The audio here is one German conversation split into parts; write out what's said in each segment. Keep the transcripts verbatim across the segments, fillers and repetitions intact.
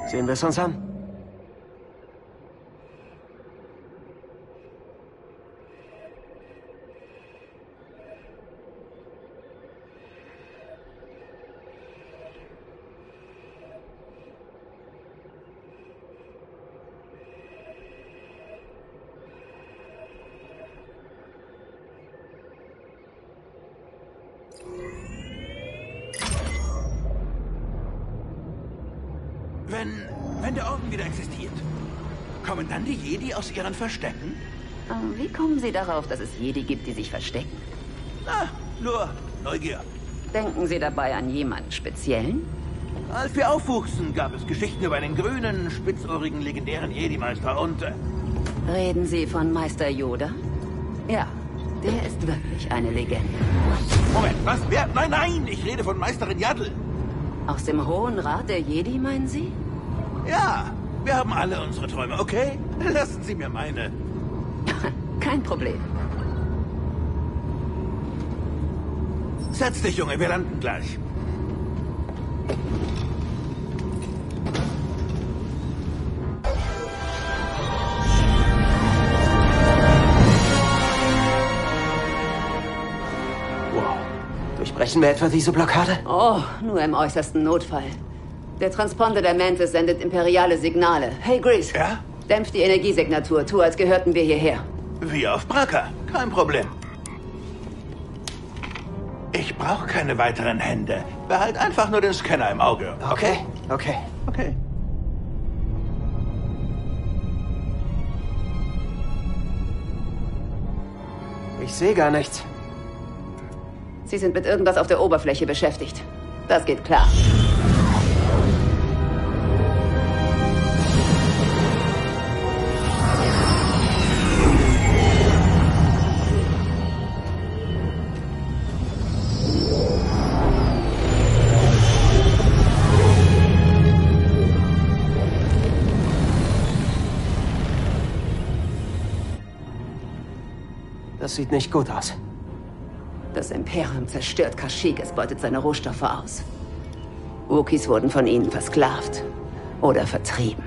Sehen wir es uns an? Wenn, wenn der Orden wieder existiert, kommen dann die Jedi aus ihren Verstecken? Wie kommen Sie darauf, dass es Jedi gibt, die sich verstecken? Ah, nur Neugier. Denken Sie dabei an jemanden Speziellen? Als wir aufwuchsen, gab es Geschichten über einen grünen, spitzohrigen, legendären Jedi-Meister und... Äh, Reden Sie von Meister Yoda? Ja, der ist wirklich eine Legende. Moment, was? Wer? Nein, nein, ich rede von Meisterin Yaddle. Aus dem Hohen Rat der Jedi, meinen Sie? Ja, wir haben alle unsere Träume, okay? Lassen Sie mir meine. Kein Problem. Setz dich, Junge, wir landen gleich. Durchbrechen wir etwa diese Blockade? Oh, nur im äußersten Notfall. Der Transponder der Mantis sendet imperiale Signale. Hey, Grease. Ja? Dämpf die Energiesignatur. Tu, als gehörten wir hierher. Wie auf Bracca. Kein Problem. Ich brauche keine weiteren Hände. Behalt einfach nur den Scanner im Auge. Okay, okay. Okay. Ich sehe gar nichts. Sie sind mit irgendwas auf der Oberfläche beschäftigt. Das geht klar. Das sieht nicht gut aus. Das Imperium zerstört Kashyyyk, es beutet seine Rohstoffe aus. Wookiees wurden von ihnen versklavt oder vertrieben.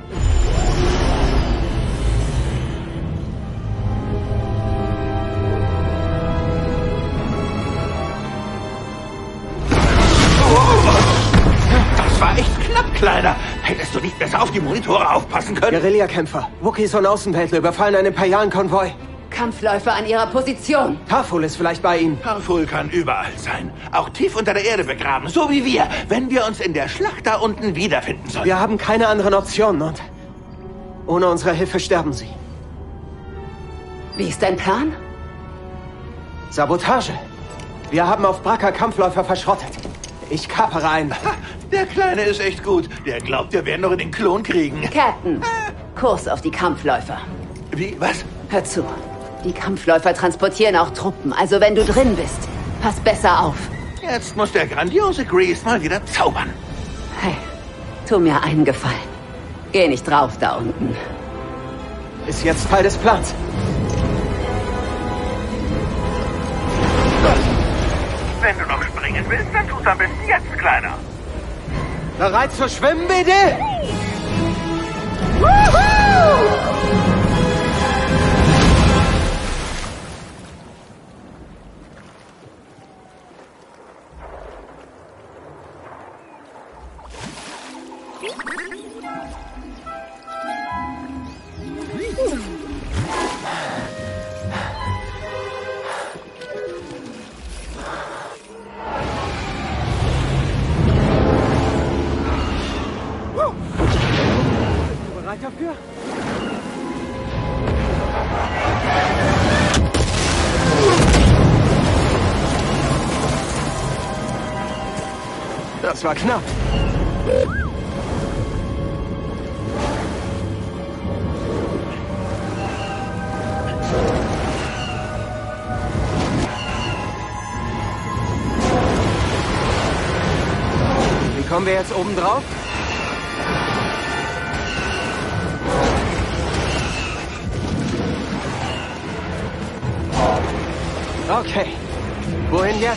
Das war echt knapp, Kleiner. Hättest du nicht besser auf die Monitore aufpassen können? Guerillakämpfer. Wookiees und Außenweltler überfallen einen imperialen Konvoi. Kampfläufer an ihrer Position. Tarful ist vielleicht bei Ihnen. Tarful kann überall sein. Auch tief unter der Erde begraben, so wie wir, wenn wir uns in der Schlacht da unten wiederfinden sollen. Wir haben keine anderen Optionen und ohne unsere Hilfe sterben Sie. Wie ist dein Plan? Sabotage. Wir haben auf Bracca Kampfläufer verschrottet. Ich kapere einen. Ha, der Kleine ist echt gut. Der glaubt, wir werden noch in den Klon kriegen. Captain, Kurs auf die Kampfläufer. Wie, was? Hör zu. Die Kampfläufer transportieren auch Truppen, also wenn du drin bist, pass besser auf. Jetzt muss der grandiose Grease mal wieder zaubern. Hey, tu mir einen Gefallen. Geh nicht drauf da unten. Ist jetzt Teil des Plans. Wenn du noch springen willst, dann tu's am besten jetzt, Kleiner. Bereit zu schwimmen, bitte? Bereit dafür? Das war knapp. Wie kommen wir jetzt oben drauf? Okay. Wohin jetzt?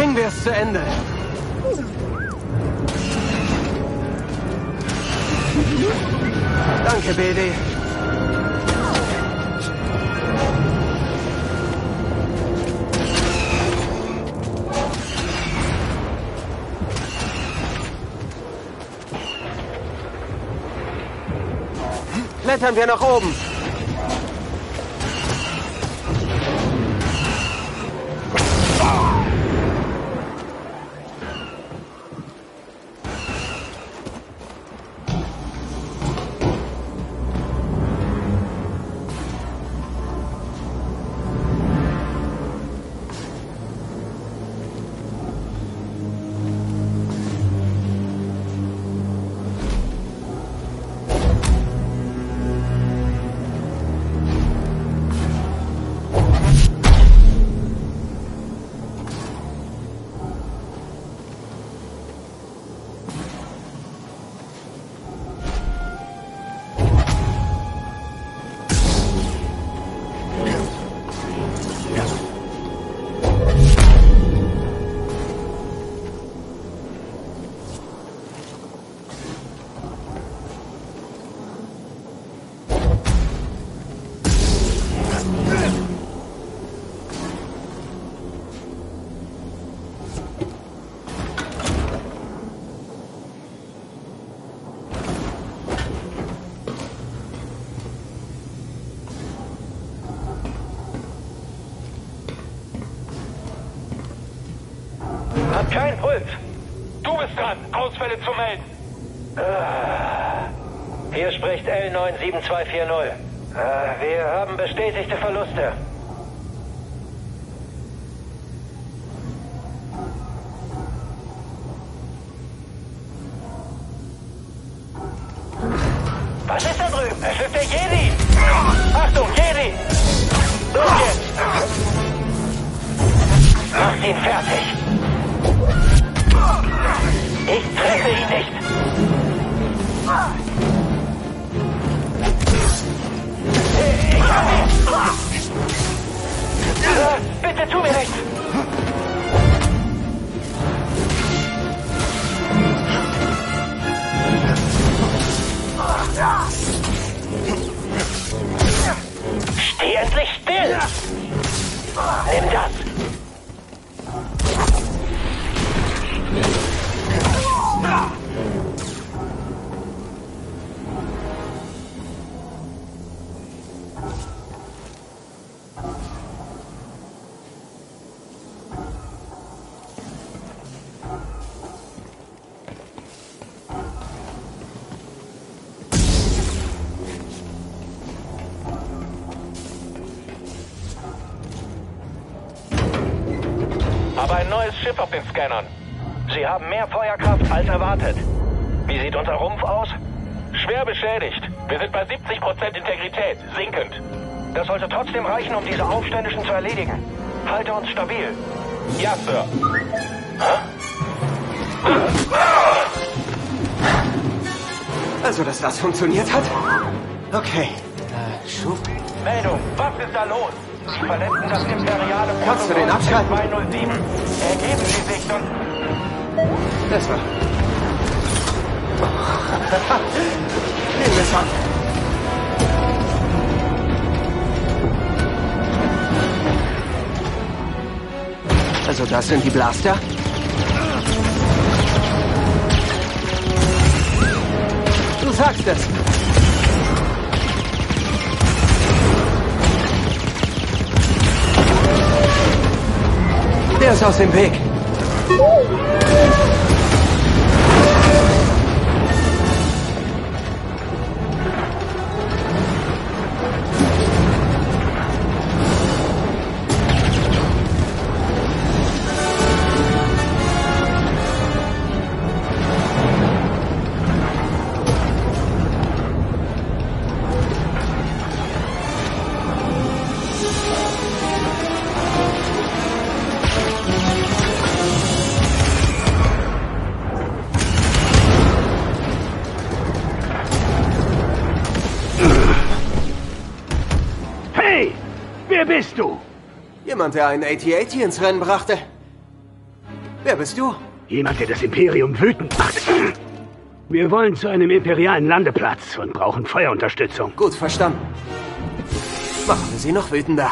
Bringen wir es zu Ende. Danke, B D. Klettern wir nach oben. Hat keinen Puls. Du bist dran, Ausfälle zu melden. Hier spricht L neun sieben zwei vier null. Wir haben bestätigte Verluste. Was ist da drüben? Es ist der Jedi! Achtung, Jedi! Los jetzt! Macht ihn fertig! Ich treffe ihn nicht! Ich hab ihn! Bitte tu mir nichts! Steh endlich still! Nimm das! Aber ein neues Schiff auf den Scannern. Sie haben mehr Feuerkraft als erwartet. Wie sieht unser Rumpf aus? Schwer beschädigt. Wir sind bei siebzig Prozent Integrität, sinkend. Das sollte trotzdem reichen, um diese Aufständischen zu erledigen. Halte uns stabil. Ja, Sir. Hä? Also, dass das funktioniert hat? Okay. Äh, Schub. Meldung, was ist da los? Sie verletzen das imperiale Kannst du den abschalten? zweihundertsieben. Ergeben Sie sich und... Das war... Nehmen wir es an. Also das sind die Blaster? Du sagst es. Der ist aus dem Weg. Wer bist du? Jemand, der einen A T A T ins Rennen brachte. Wer bist du? Jemand, der das Imperium wütend macht. Wir wollen zu einem imperialen Landeplatz und brauchen Feuerunterstützung. Gut, verstanden. Machen wir sie noch wütender.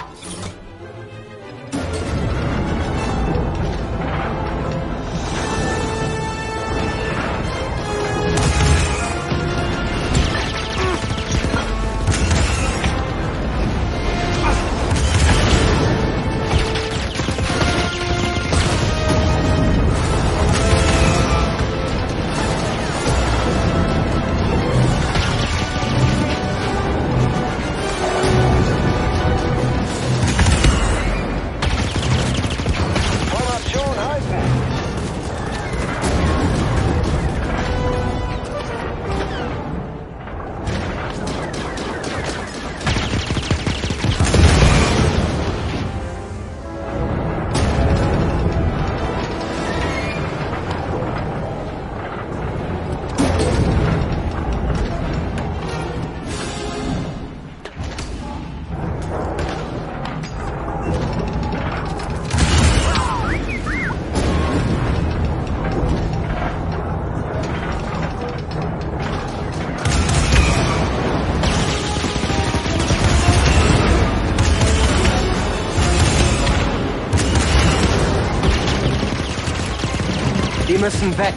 Die müssen weg.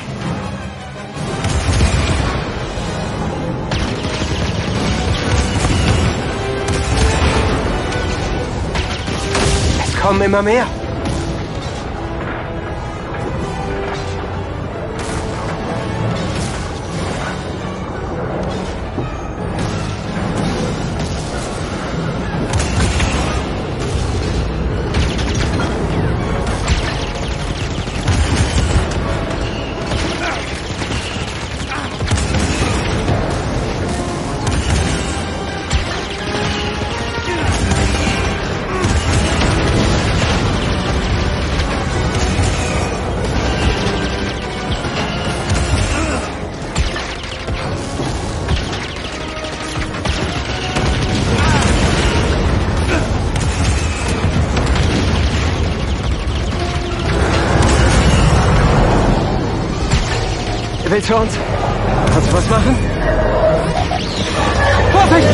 Es kommen immer mehr. Willst du uns? Kannst du was machen? Vorsicht!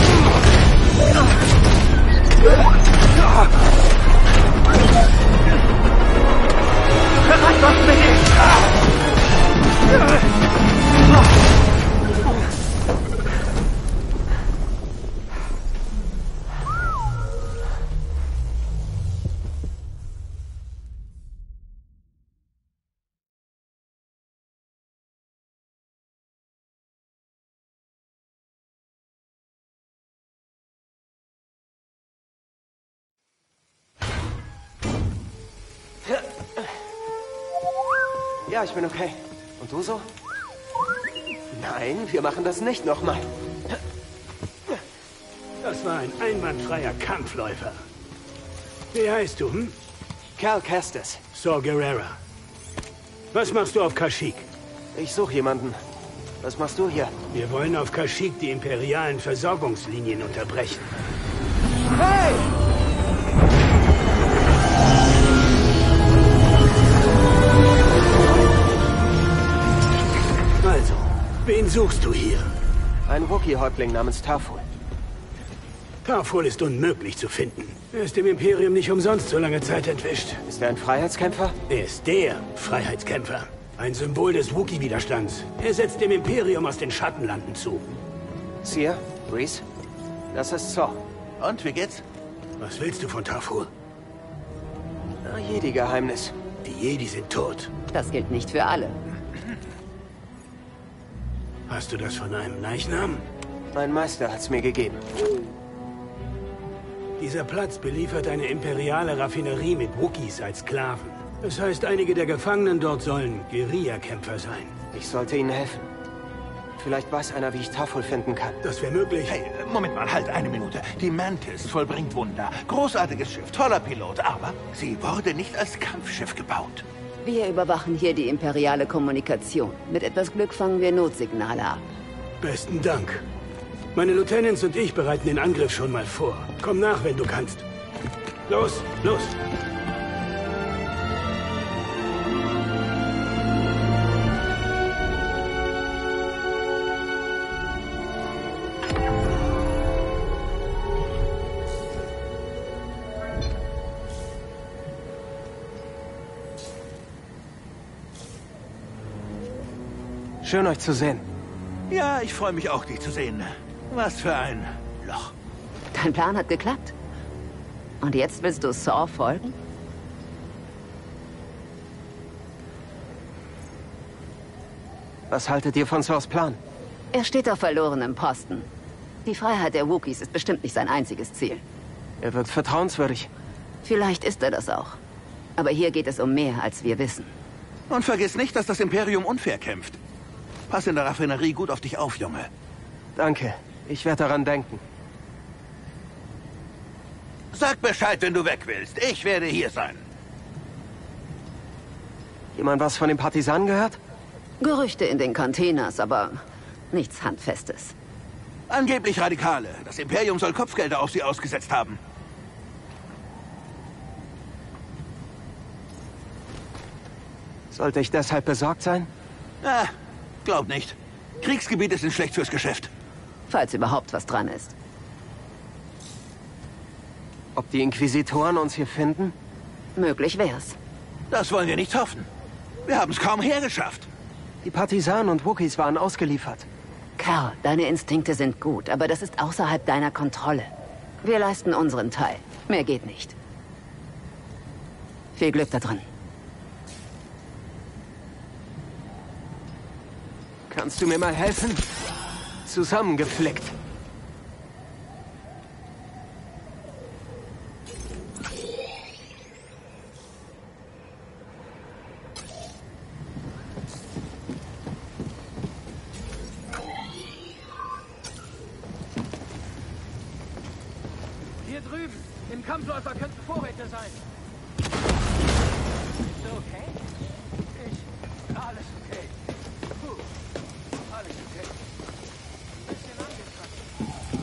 Bereit, was bin ich? Ja, ich bin okay. Und du so? Nein, wir machen das nicht nochmal. Das war ein einwandfreier Kampfläufer. Wie heißt du, hm? Cal Kestis. Saw Gerrera. Was machst du auf Kashyyyk? Ich suche jemanden. Was machst du hier? Wir wollen auf Kashyyyk die imperialen Versorgungslinien unterbrechen. Hey! Also, wen suchst du hier? Ein Wookiee-Häuptling namens Tarful. Tarful ist unmöglich zu finden. Er ist dem Imperium nicht umsonst so lange Zeit entwischt. Ist er ein Freiheitskämpfer? Er ist der Freiheitskämpfer. Ein Symbol des Wookiee-Widerstands. Er setzt dem Imperium aus den Schattenlanden zu. Seer? Reese? Das ist Saw. Und, wie geht's? Was willst du von Tarful? Ein Jedi-Geheimnis. Die Jedi sind tot. Das gilt nicht für alle. Hast du das von einem Leichnam? Mein Meister hat's mir gegeben. Dieser Platz beliefert eine imperiale Raffinerie mit Wookiees als Sklaven. Das heißt, einige der Gefangenen dort sollen Guerillakämpfer sein. Ich sollte ihnen helfen. Vielleicht weiß einer, wie ich Tarful finden kann. Das wäre möglich. Hey, Moment mal, halt eine Minute. Die Mantis vollbringt Wunder. Großartiges Schiff, toller Pilot, aber sie wurde nicht als Kampfschiff gebaut. Wir überwachen hier die imperiale Kommunikation. Mit etwas Glück fangen wir Notsignale ab. Besten Dank. Meine Lieutenants und ich bereiten den Angriff schon mal vor. Komm nach, wenn du kannst. Los, los! Schön, euch zu sehen. Ja, ich freue mich auch, dich zu sehen. Was für ein Loch. Dein Plan hat geklappt. Und jetzt willst du Saw folgen? Was haltet ihr von Saws Plan? Er steht auf verlorenem Posten. Die Freiheit der Wookiees ist bestimmt nicht sein einziges Ziel. Er wirkt vertrauenswürdig. Vielleicht ist er das auch. Aber hier geht es um mehr, als wir wissen. Und vergiss nicht, dass das Imperium unfair kämpft. Pass in der Raffinerie gut auf dich auf, Junge. Danke. Ich werde daran denken. Sag Bescheid, wenn du weg willst. Ich werde hier sein. Jemand was von den Partisanen gehört? Gerüchte in den Containers, aber nichts Handfestes. Angeblich Radikale. Das Imperium soll Kopfgelder auf sie ausgesetzt haben. Sollte ich deshalb besorgt sein? Ah, glaub nicht. Kriegsgebiete sind schlecht fürs Geschäft. Falls überhaupt was dran ist. Ob die Inquisitoren uns hier finden? Möglich wär's. Das wollen wir nicht hoffen. Wir haben es kaum hergeschafft. Die Partisanen und Wookiees waren ausgeliefert. Kerl, deine Instinkte sind gut, aber das ist außerhalb deiner Kontrolle. Wir leisten unseren Teil. Mehr geht nicht. Viel Glück da drin. Kannst du mir mal helfen? Zusammengeflickt. Hier drüben, im Kampfläufer könnten Vorräte sein. Ist okay? Ich... Alles okay. Puh. Alles okay. Ein bisschen angestrengt.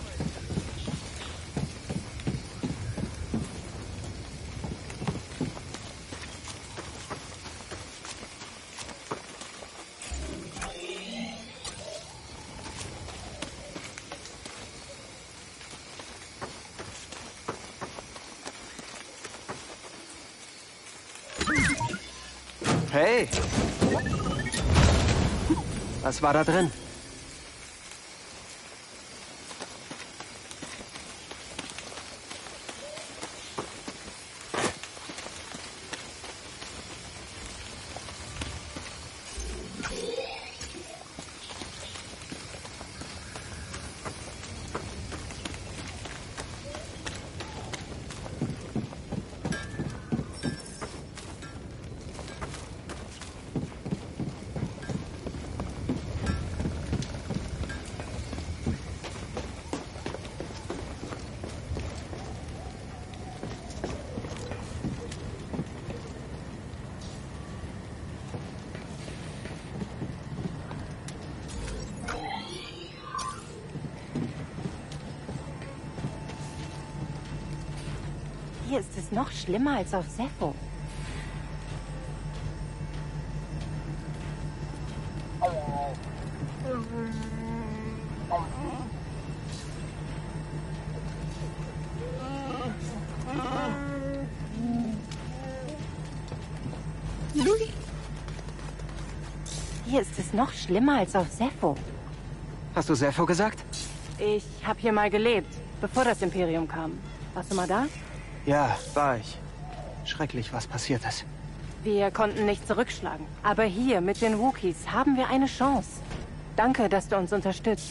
Hey! Was war da drin? Hier ist es noch schlimmer als auf Zeffo. Hier ist es noch schlimmer als auf Zeffo. Hast du Zeffo gesagt? Ich habe hier mal gelebt, bevor das Imperium kam. Warst du mal da? Ja, war ich. Schrecklich, was passiert ist. Wir konnten nicht zurückschlagen. Aber hier mit den Wookiees haben wir eine Chance. Danke, dass du uns unterstützt.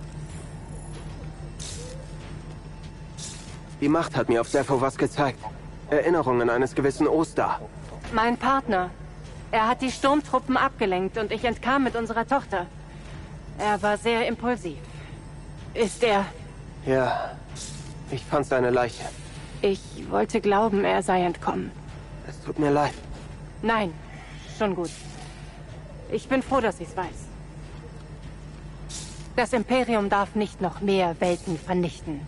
Die Macht hat mir auf Zeffo was gezeigt. Erinnerungen eines gewissen Oster. Mein Partner. Er hat die Sturmtruppen abgelenkt und ich entkam mit unserer Tochter. Er war sehr impulsiv. Ist er... Ja, ich fand seine Leiche. Ich wollte glauben, er sei entkommen. Es tut mir leid. Nein, schon gut. Ich bin froh, dass ich es weiß. Das Imperium darf nicht noch mehr Welten vernichten.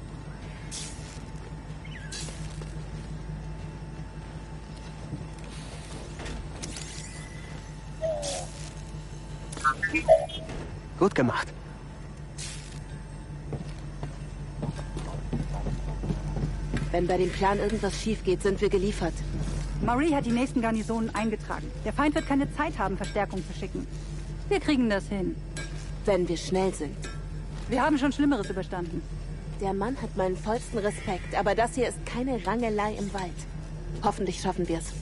Gut gemacht. Wenn bei dem Plan irgendwas schief geht, sind wir geliefert. Marie hat die nächsten Garnisonen eingetragen. Der Feind wird keine Zeit haben, Verstärkung zu schicken. Wir kriegen das hin. Wenn wir schnell sind. Wir haben schon Schlimmeres überstanden. Der Mann hat meinen vollsten Respekt, aber das hier ist keine Rangelei im Wald. Hoffentlich schaffen wir es.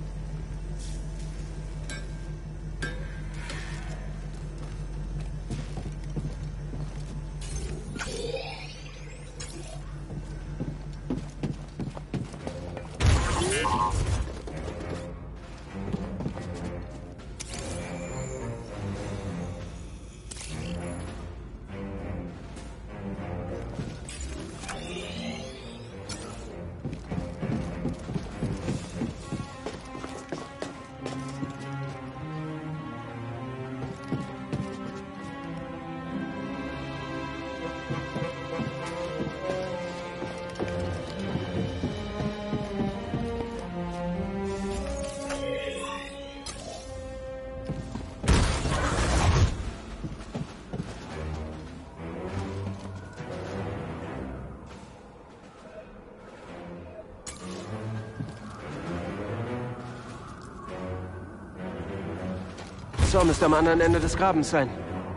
So müsste am anderen Ende des Grabens sein.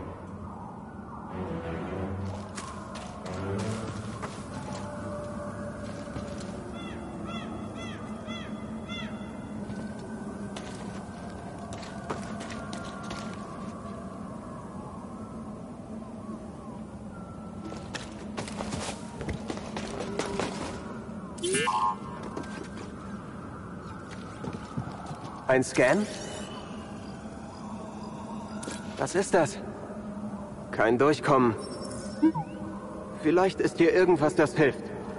Ein Scan? Was ist das? Kein Durchkommen. Vielleicht ist hier irgendwas, das hilft.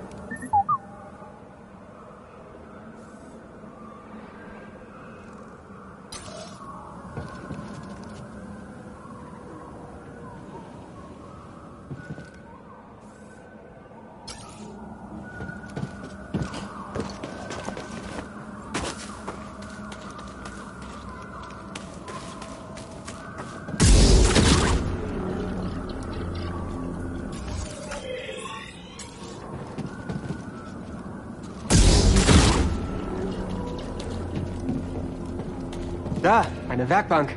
Da, eine Werkbank.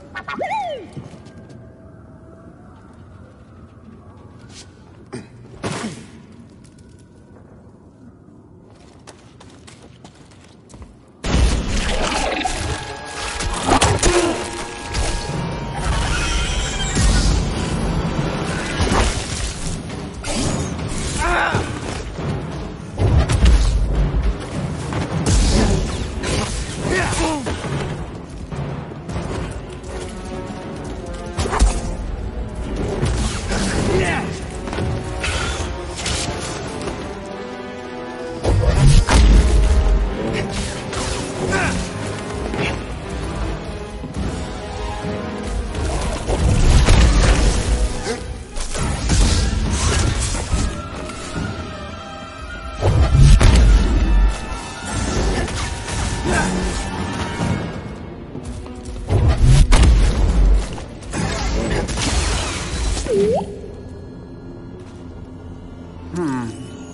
Hm.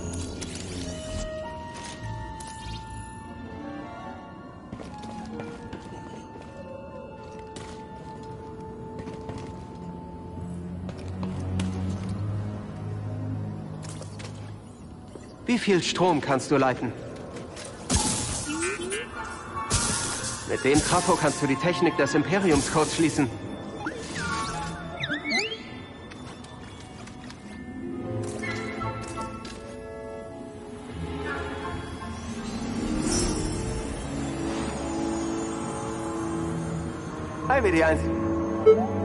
Wie viel Strom kannst du leiten? Mit dem Trafo kannst du die Technik des Imperiumscodes schließen. Hi, W D eins.